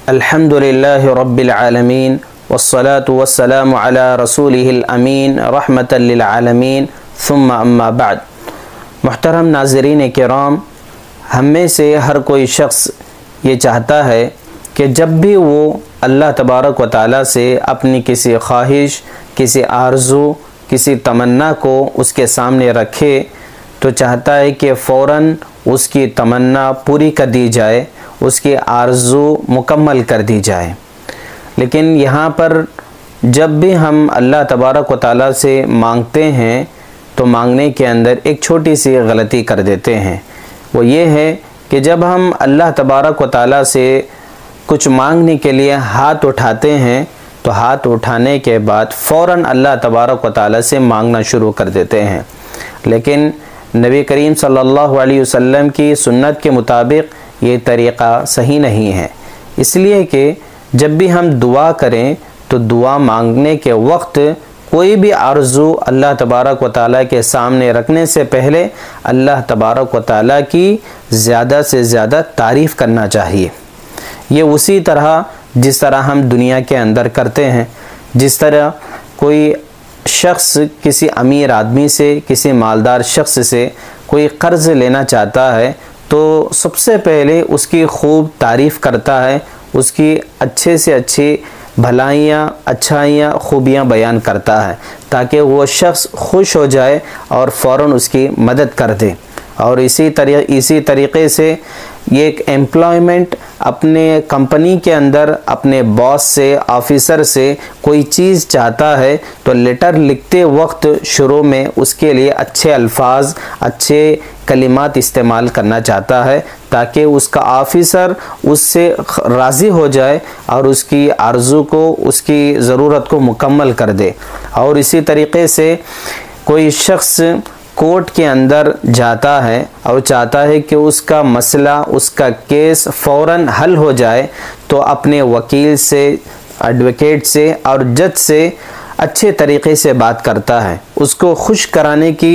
अल्हम्दुलिल्लाहि रब्बिल आलमीन वस्सलातु वस्सलामु अला रसूलिहिल अमीन रहमतल लिल आलमीन सुम्मा अम्मा बाद। मुहतरम नाज़रीन किराम, हम में से हर कोई शख्स ये चाहता है कि जब भी वो अल्लाह तबारक व तआला से अपनी किसी ख्वाहिश, किसी आरज़ू, किसी तमन्ना को उसके सामने रखे तो चाहता है कि फ़ौरन उसकी तमन्ना पूरी कर दी जाए, उसकी आरज़ू मुकम्मल कर दी जाए। लेकिन यहाँ पर जब भी हम अल्लाह तबारक व तआला से मांगते हैं तो मांगने के अंदर एक छोटी सी गलती कर देते हैं। वो ये है कि जब हम अल्लाह तबारक व तआला से कुछ मांगने के लिए हाथ उठाते हैं तो हाथ उठाने के बाद फ़ौरन अल्लाह तबारक व तआला से मांगना शुरू कर देते हैं। लेकिन नबी करीम सल्लल्लाहु अलैहि वसल्लम की सुन्नत के मुताबिक ये तरीक़ा सही नहीं है। इसलिए कि जब भी हम दुआ करें तो दुआ मांगने के वक्त कोई भी आरज़ू अल्लाह तबारक व तआला के सामने रखने से पहले अल्लाह तबारक व तआला की ज़्यादा से ज़्यादा तारीफ़ करना चाहिए। ये उसी तरह जिस तरह हम दुनिया के अंदर करते हैं। जिस तरह कोई शख्स किसी अमीर आदमी से, किसी मालदार शख्स से कोई कर्ज़ लेना चाहता है तो सबसे पहले उसकी खूब तारीफ़ करता है, उसकी अच्छे से अच्छी भलाइयाँ, अच्छाइयाँ, खूबियाँ बयान करता है ताकि वो शख्स खुश हो जाए और फ़ौरन उसकी मदद कर दे। और इसी तरीक़े से ये एक एम्प्लॉयमेंट अपने कंपनी के अंदर अपने बॉस से, ऑफिसर से कोई चीज़ चाहता है तो लेटर लिखते वक्त शुरू में उसके लिए अच्छे अल्फाज, अच्छे कलिमात इस्तेमाल करना चाहता है ताकि उसका ऑफिसर उससे राज़ी हो जाए और उसकी आरज़ू को, उसकी ज़रूरत को मुकम्मल कर दे। और इसी तरीक़े से कोई शख्स कोर्ट के अंदर जाता है और चाहता है कि उसका मसला, उसका केस फ़ौरन हल हो जाए तो अपने वकील से, एडवोकेट से और जज से अच्छे तरीक़े से बात करता है, उसको खुश कराने की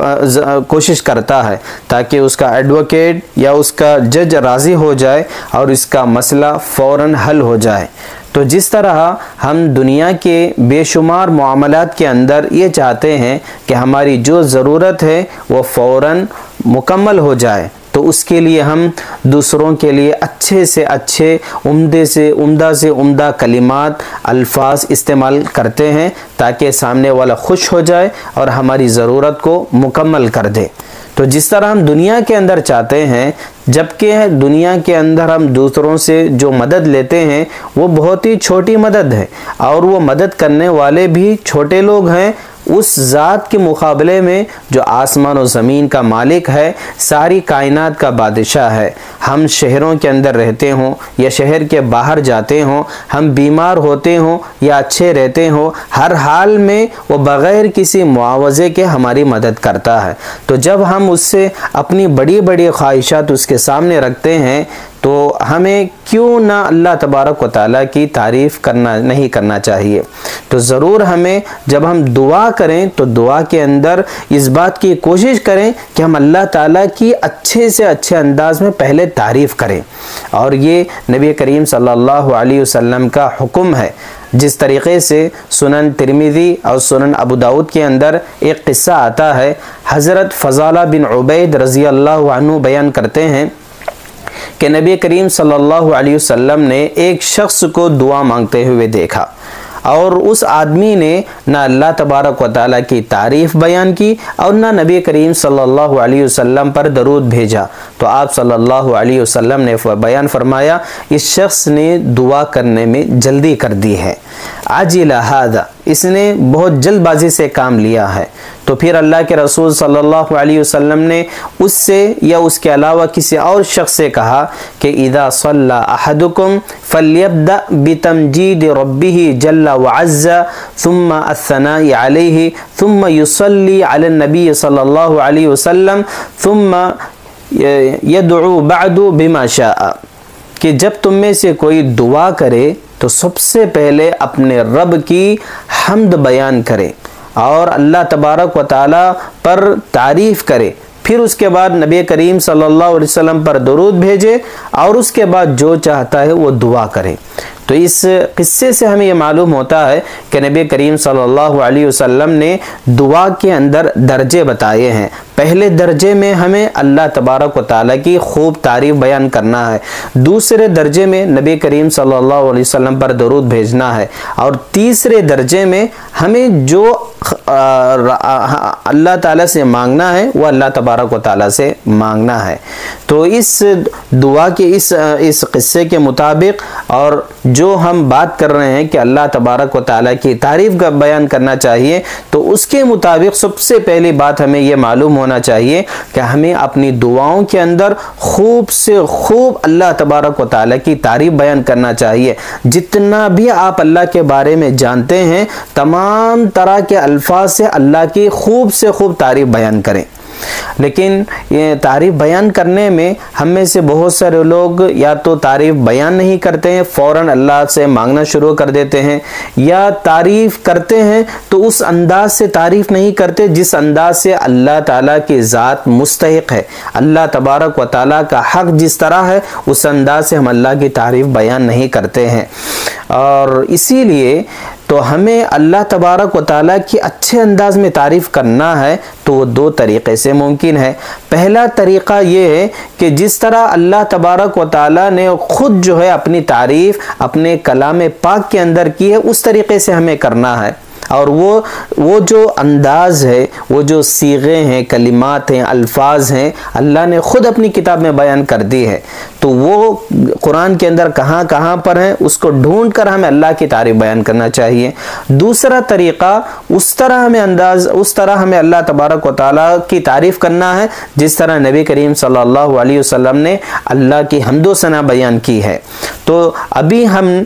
कोशिश करता है ताकि उसका एडवोकेट या उसका जज राज़ी हो जाए और इसका मसला फ़ौरन हल हो जाए। तो जिस तरह हम दुनिया के बेशुमार मामलात के अंदर ये चाहते हैं कि हमारी जो ज़रूरत है वो फ़ौरन मुकम्मल हो जाए, तो उसके लिए हम दूसरों के लिए अच्छे से अच्छे, उम्दा से उम्दा कलिमात, अल्फाज इस्तेमाल करते हैं ताकि सामने वाला खुश हो जाए और हमारी ज़रूरत को मुकम्मल कर दे। तो जिस तरह हम दुनिया के अंदर चाहते हैं, जबकि दुनिया के अंदर हम दूसरों से जो मदद लेते हैं वो बहुत ही छोटी मदद है और वो मदद करने वाले भी छोटे लोग हैं उस ज़ात के मुकाबले में जो आसमान और ज़मीन का मालिक है, सारी कायनात का बादशाह है। हम शहरों के अंदर रहते हों या शहर के बाहर जाते हों, हम बीमार होते हों या अच्छे रहते हों, हर हाल में वो बग़ैर किसी मुआवज़े के हमारी मदद करता है। तो जब हम उससे अपनी बड़ी बड़ी ख्वाहिशात उसके सामने रखते हैं तो हमें क्यों ना अल्लाह तबारक व तआला की तारीफ़ नहीं करना चाहिए। तो ज़रूर हमें जब हम दुआ करें तो दुआ के अंदर इस बात की कोशिश करें कि हम अल्लाह ताला की अच्छे से अच्छे अंदाज में पहले तारीफ़ करें। और ये नबी करीम सल्लल्लाहु अलैहि वसल्लम का हुक्म है। जिस तरीक़े से सुनन तिरमिज़ी और सुनन अबू दाऊद के अंदर एक क़िस्सा आता है, हज़रत फ़ज़ाला बिन उबैद रज़ी अल्लाहु अन्हु बयान करते हैं कि नबी करीम सल्लल्लाहु अलैहि वसल्लम ने एक शख्स को दुआ मांगते हुए देखा और उस आदमी ने ना अल्लाह तबारक व तआला की तारीफ़ बयान की और ना नबी करीम सल्लल्लाहु अलैहि वसल्लम पर दरूद भेजा। तो आप सल्लल्लाहु अलैहि वसल्लम ने बयान फरमाया, इस शख्स ने दुआ करने में जल्दी कर दी है, आजिला हादा, इसने बहुत जल्दबाजी से काम लिया है। तो फिर अल्लाह के रसूल सल्लल्लाहु अलैहि वसल्लम ने उससे या उसके अलावा किसी और शख्स से कहा कि इदा सल्ला अहदुकुम फल्यब्दा बितमजीद रब्बिही जल्ला व अज़्ज़ा थुम्मा अस्सनाई अलैहि थुम्मा युसल्ली अला नबी सल्लल्लाहु अलैहि वसल्लम थुम्मा यदउ बअदु बिमा शाअ, कि जब तुम में से कोई दुआ करे तो सबसे पहले अपने रब की हम्द बयान करे और अल्लाह तबारक व तआला पर तारीफ़ करे, फिर उसके बाद नबी करीम सल्लल्लाहु अलैहि वसल्लम पर दुरूद भेजे और उसके बाद जो चाहता है वो दुआ करे। तो इस किस्से से हमें ये मालूम होता है कि नबी करीम सल्लल्लाहु अलैहि वसल्लम ने दुआ के अंदर दर्जे बताए हैं। पहले दर्जे में हमें अल्लाह तबारक व तआला की खूब तारीफ बयान करना है, दूसरे दर्जे में नबी करीम सल्लल्लाहु अलैहि वसल्लम पर दुरूद भेजना है, और तीसरे दर्जे में हमें जो अल्लाह ताला से मांगना है वो अल्लाह तबारक व तआला से मांगना है। तो इस दुआ के इस किस्से के मुताबिक और जो हम बात कर रहे हैं कि अल्लाह तबारक व तआला की तारीफ का बयान करना चाहिए, तो उसके मुताबिक सबसे पहली बात हमें ये मालूम होना चाहिए कि हमें अपनी दुआओं के अंदर खूब से खूब अल्लाह तबारक व तआला की तारीफ बयान करना चाहिए। जितना भी आप अल्लाह के बारे में जानते हैं तमाम तरह के अल्फाज से अल्लाह की खूब से खूब तारीफ बयान करें। लेकिन ये तारीफ बयान करने में हम में से बहुत सारे लोग या तो तारीफ बयान नहीं करते हैं, फ़ौरन अल्लाह से मांगना शुरू कर देते हैं, या तारीफ करते हैं तो उस अंदाज से तारीफ नहीं करते जिस अंदाज से अल्लाह ताला की ज़ात मुस्तहिक है। अल्लाह तबारक व ताला का हक जिस तरह है उस अंदाज से हम अल्लाह की तारीफ बयान नहीं करते हैं। और इसीलिए तो हमें अल्लाह तबारक व ताला की अच्छे अंदाज में तारीफ़ करना है तो वो दो तरीक़े से मुमकिन है। पहला तरीक़ा ये है कि जिस तरह अल्लाह तबारक व ताला ने ख़ुद जो है अपनी तारीफ़ अपने कलाम पाक के अंदर की है उस तरीक़े से हमें करना है। और वो जो अंदाज है, वो जो सीगे हैं, कलिमात हैं, अल्फाज हैं, अल्लाह ने ख़ुद अपनी किताब में बयान कर दी है। तो वो कुरान के अंदर कहाँ कहाँ पर है उसको ढूंढ कर हमें अल्लाह की तारीफ़ बयान करना चाहिए। दूसरा तरीक़ा उस तरह हमें अल्लाह तबारक व तआला की तारीफ़ करना है जिस तरह नबी करीम सल्लल्लाहु अलैहि वसल्लम ने अल्लाह की हम्दो सना बयान की है। तो अभी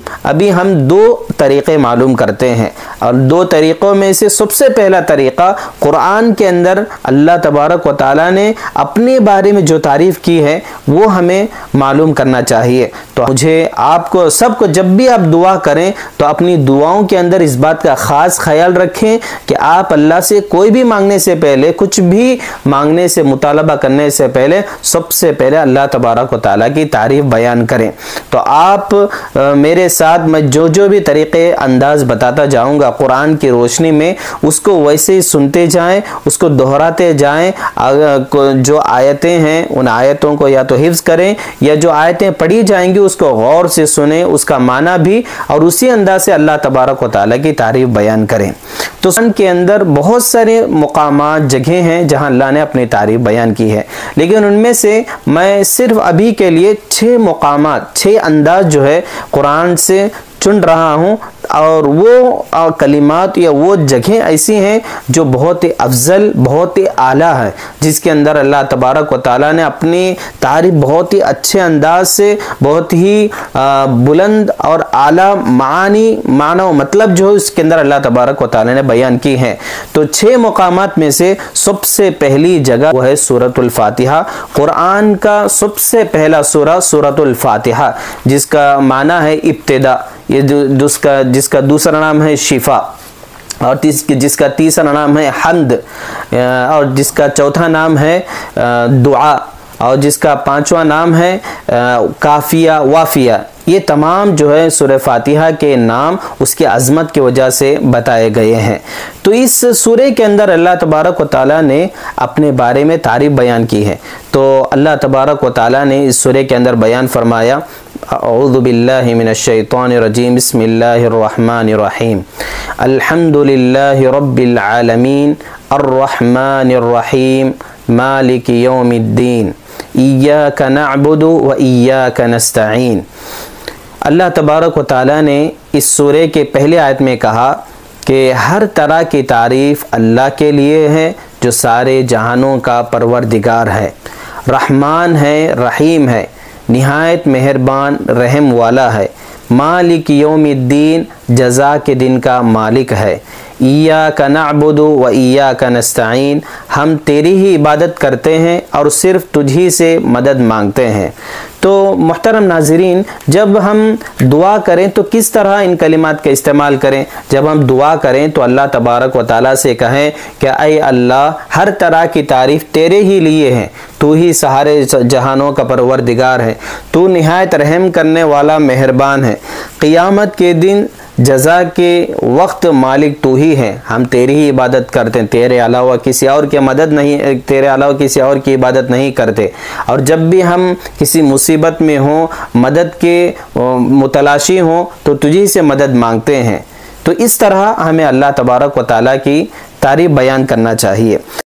हम दो तरीक़े मालूम करते हैं, और दो तरीक़ों में से सबसे पहला तरीक़ा कुरान के अंदर अल्लाह तबारक व तआला ने अपने बारे में जो तारीफ़ की है वो हमें मालूम करना चाहिए। तो मुझे आपको सबको जब भी आप दुआ करें तो अपनी दुआओं के अंदर इस बात का ख़ास ख्याल रखें कि आप अल्लाह से कोई भी मांगने से पहले, कुछ भी मांगने से, मुतालबा करने से पहले सबसे पहले अल्लाह तबारक व तआला की तारीफ़ बयान करें। तो आप मेरे साथ मैं जो भी तरीक़े अंदाज़ बताता जाऊँगा कुरान की रोशनी में उसको वैसे ही सुनते जाएं, उसको दोहराते जाएं। जो आयतें हैं उन आयतों को या तो हिफ्ज़ करें या जो आयतें पढ़ी जाएंगी उसको गौर से सुने, उसका माना भी, और उसी अंदाज से अल्लाह तबारक व तआला की तारीफ़ बयान करें। तो कुरान के अंदर बहुत सारे मुकामात, जगह हैं जहां अल्लाह ने अपनी तारीफ़ बयान की है, लेकिन उनमें से मैं सिर्फ अभी के लिए 6 मुकामात, 6 अंदाज जो है कुरान से चुन रहा हूँ, और वो कलिमात या वो जगह ऐसी हैं जो बहुत ही अफजल, बहुत ही आला है, जिसके अंदर अल्लाह तबारक व तआला ने अपनी तारीफ़ बहुत ही अच्छे अंदाज से, बहुत ही बुलंद और आला मानो मतलब जो इसके अंदर अल्लाह तबारक व तआला ने बयान की है। तो 6 मुकामात में से सबसे पहली जगह वो है सूरतुल फातिहा। कुरान का सबसे पहला सूरा सूरतुल फातिहा, जिसका माना है इब्तिदा, ये जिसका दूसरा नाम है शिफा, और जिसका तीसरा नाम है हम्द, और जिसका चौथा नाम है दुआ, और जिसका 5वां नाम है काफिया वाफिया। ये तमाम जो है सूरह फातिहा के नाम उसकी अज़मत की वजह से बताए गए हैं। तो इस सूरह के अंदर अल्लाह तबारक व तआला ने अपने बारे में तारीफ़ बयान की है। तो अल्लाह तबारक व तआला ने इस सूरह के अंदर बयान फरमाया, अऊज़ु बिल्लाहि मिनश शैतानिर रजीम, बिस्मिल्लाहिर रहमानिर रहीम, अल्हम्दुलिल्लाहि रब्बिल आलमीन, अर्रहमानिर रहीम, मालिकि यौमिद्दीन, इय्याका नअबुदु व इय्याका नस्तईन। अल्लाह तबारक व तआला ने इस सूरह के पहले आयत में कहा कि हर तरह की तारीफ़ अल्लाह के लिए है जो सारे जहानों का परवरदिगार है, रहमान है, रहीम है, निहायत मेहरबान रहम वाला है, मालिक यौमिद्दीन, जज़ा के दिन का मालिक है, इय्याका नअबुदु व इय्याका नस्तईन, हम तेरी ही इबादत करते हैं और सिर्फ तुझी से मदद मांगते हैं। तो मुहतरम नाज़रीन, जब हम दुआ करें तो किस तरह इन कलिमात का इस्तेमाल करें। जब हम दुआ करें तो अल्लाह तबारक व तआला से कहें कि ऐ अल्लाह, हर तरह की तारीफ़ तेरे ही लिए है, तू ही सारे जहानों का परवरदिगार है, तू निहायत रहम करने वाला मेहरबान है, क़ियामत के दिन जज़ा के वक्त मालिक तू ही है, हम तेरी ही इबादत करते हैं, तेरे अलावा किसी और की मदद नहीं, तेरे अलावा किसी और की इबादत नहीं करते। और जब भी हम किसी मुसीबत में हों, मदद के मुतलाशी हों, तो तुझी से मदद मांगते हैं। तो इस तरह हमें अल्लाह तबारक व तआला की तारीफ़ बयान करना चाहिए।